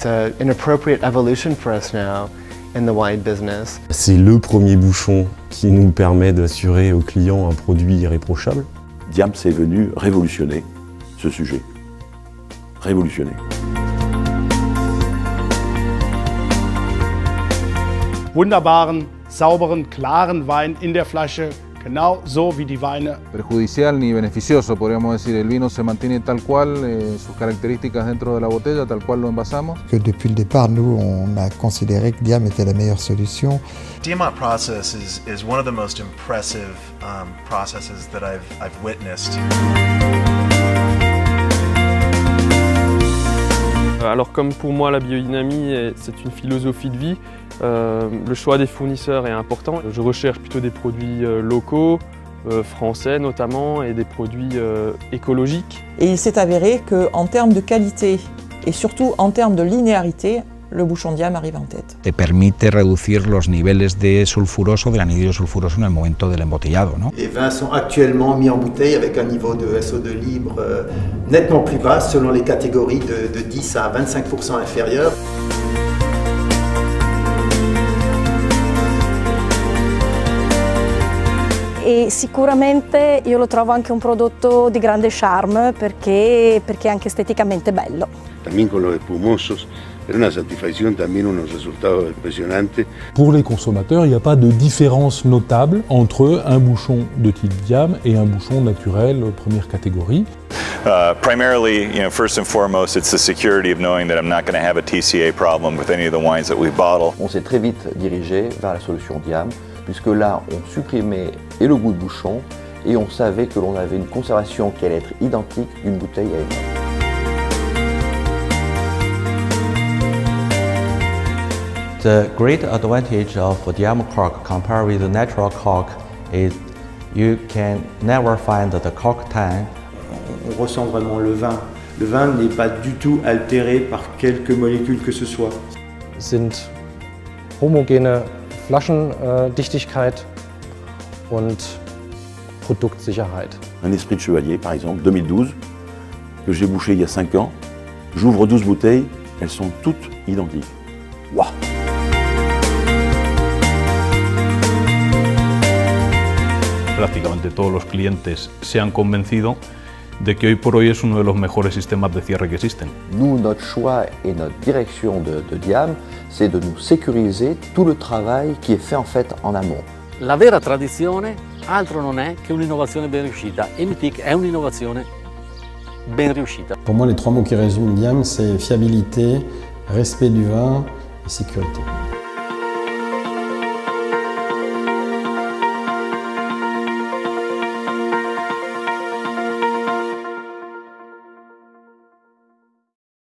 an appropriate evolution for us now in the wine business. C'est le premier bouchon qui nous permet d'assurer aux clients un produit irréprochable. Diam, c'est venu révolutionner ce sujet. Révolutionner. Wunderbaren, sauberen, klaren Wein in der Flasche, genau so wie die Weine. Perjudicial ni beneficioso, podríamos decir. El vino se mantiene tal cual, sus características dentro de la botella, tal cual lo envasamos. Que depuis le départ, nous, on a considéré que Diam était la meilleure solution. Diamant process is one of the most impressive processes that I've witnessed. Alors comme pour moi la biodynamie c'est une philosophie de vie, le choix des fournisseurs est important. Je recherche plutôt des produits locaux, français notamment, et des produits écologiques. Et il s'est avéré qu'en termes de qualité et surtout en termes de linéarité, le bouchon Diam arrive en tête. Te permite reducir los niveles de sulfuroso, del anhídrido sulfuroso en el momento del embotellado, ¿no? Les vins sont actuellement mis en bouteille avec un niveau de SO2 libre nettement plus bas selon les catégories de 10 à 25% inférieur. E sicuramente io lo trovo anche un prodotto di grande charme perché è anche esteticamente bello. También con los espumosos, era una satisfacción, también unos resultados impresionantes. Pour les consommateurs, il n'y a pas de différence notable entre un bouchon de type Diam et un bouchon naturel première catégorie. Primarily, first and foremost, it's the security of knowing that I'm not going to have a TCA problem with any of the wines that we bottle. On s'est très vite dirigé vers la solution Diam, puisque là, on supprimait et le goût de bouchon, et on savait que l'on avait une conservation qui allait être identique d'une bouteille à une autre. The great advantage of Diam cork compared with the natural cork is you can never find the cork tan. On ressent vraiment le vin. Le vin n'est pas du tout altéré par quelque molécule que ce soit. Sind homogene Flaschendichtigkeit und Produktsicherheit. Un esprit de chevalier, par exemple, 2012, que j'ai bouché il y a 5 ans. J'ouvre 12 bouteilles, elles sont toutes identiques. Waouh! Prácticamente todos los clientes se han convencido de que hoy por hoy es uno de los mejores sistemas de cierre que existen. Nous, notre choix et notre direction de Diam, c'est de nous sécuriser tout le travail qui est fait en fait en amont. La vera tradizione altro non è che un'innovazione ben riuscita. MTIC è un'innovazione ben riuscita. Pour moi, les 3 mots qui résument Diam, c'est fiabilité, respect du vin et sécurité.